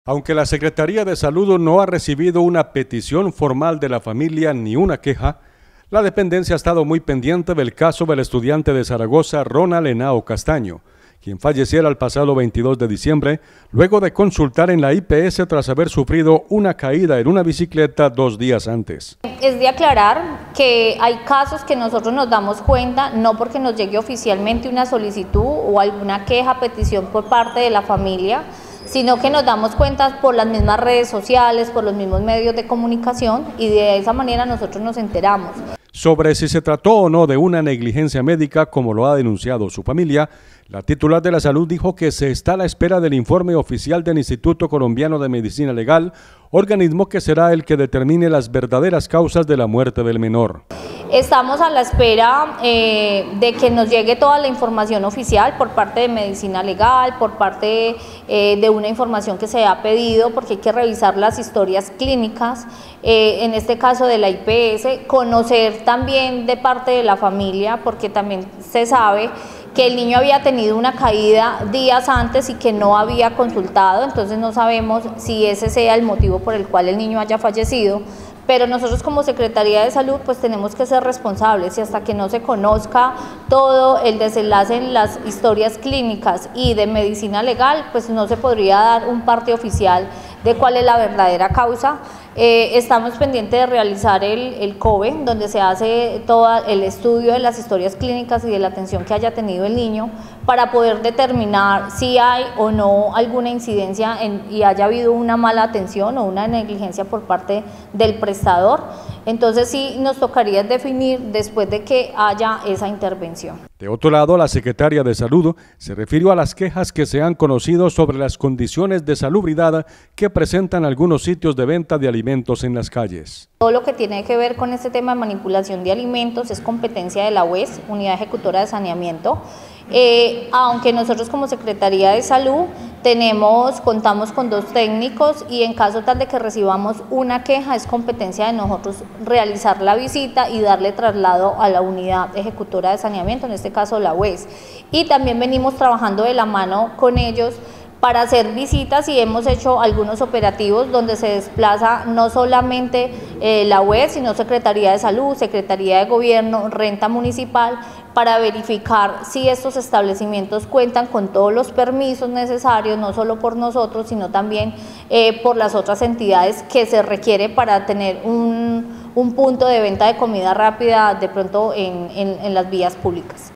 Aunque la Secretaría de Salud no ha recibido una petición formal de la familia ni una queja, la dependencia ha estado muy pendiente del caso del estudiante de Zaragoza, Ronald Henao Castaño, quien falleciera el pasado 22 de diciembre, luego de consultar en la IPS tras haber sufrido una caída en una bicicleta 2 días antes. Es de aclarar que hay casos que nosotros nos damos cuenta, no porque nos llegue oficialmente una solicitud o alguna queja, petición por parte de la familia, sino que nos damos cuenta por las mismas redes sociales, por los mismos medios de comunicación, y de esa manera nosotros nos enteramos. Sobre si se trató o no de una negligencia médica, como lo ha denunciado su familia, la titular de la salud dijo que se está a la espera del informe oficial del Instituto Colombiano de Medicina Legal, organismo que será el que determine las verdaderas causas de la muerte del menor. Estamos a la espera de que nos llegue toda la información oficial por parte de Medicina Legal, por parte de una información que se ha pedido, porque hay que revisar las historias clínicas, en este caso de la IPS, conocer también de parte de la familia, porque también se sabe que el niño había tenido una caída días antes y que no había consultado, entonces no sabemos si ese sea el motivo por el cual el niño haya fallecido. Pero nosotros como Secretaría de Salud pues tenemos que ser responsables, y hasta que no se conozca todo el desenlace en las historias clínicas y de medicina legal, pues no se podría dar un parte oficial de cuál es la verdadera causa. Estamos pendientes de realizar el COBE, donde se hace todo el estudio de las historias clínicas y de la atención que haya tenido el niño, para poder determinar si hay o no alguna incidencia y haya habido una mala atención o una negligencia por parte del prestador. Entonces sí nos tocaría definir después de que haya esa intervención. De otro lado, la secretaria de Salud se refirió a las quejas que se han conocido sobre las condiciones de salubridad que presentan algunos sitios de venta de alimentos en las calles. Todo lo que tiene que ver con este tema de manipulación de alimentos es competencia de la UES, Unidad Ejecutora de Saneamiento. Aunque nosotros como Secretaría de Salud contamos con 2 técnicos, y en caso tal de que recibamos una queja es competencia de nosotros realizar la visita y darle traslado a la Unidad Ejecutora de Saneamiento, en este caso la UES. Y también venimos trabajando de la mano con ellos para hacer visitas, y hemos hecho algunos operativos donde se desplaza no solamente la UES, sino Secretaría de Salud, Secretaría de Gobierno, Renta Municipal, para verificar si estos establecimientos cuentan con todos los permisos necesarios, no solo por nosotros, sino también por las otras entidades que se requiere para tener un punto de venta de comida rápida de pronto en las vías públicas.